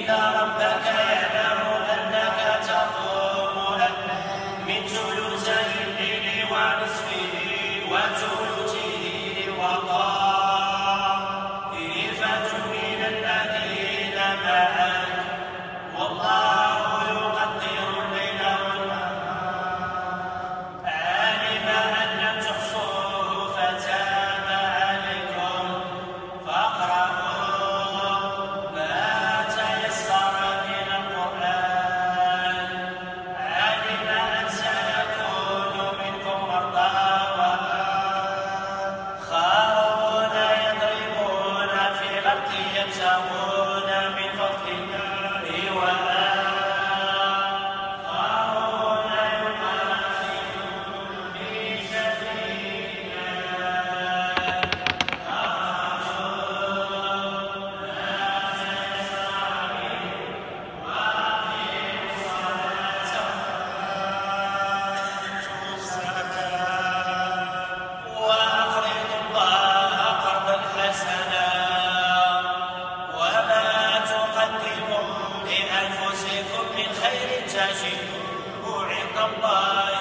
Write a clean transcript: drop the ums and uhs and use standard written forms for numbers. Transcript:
إن ربك يعلم أنك تقوم من ثلثي الليل ونصفه وثلثه وطائفة من الذين معك والله يقدر الليل والنهار علم أن لم تحصوه فتاب عليكم فاقرؤوا ما تيسر من القرآن علم أن سيكون منكم مرضى وآخرون يضربون في الأرض يبتغون من فضل الله وآخرون يقاتلون في سبيل الله وأقرضوا الله قرضا حسنا وما تقدموا لأنفسكم من خير تجدوه عند الله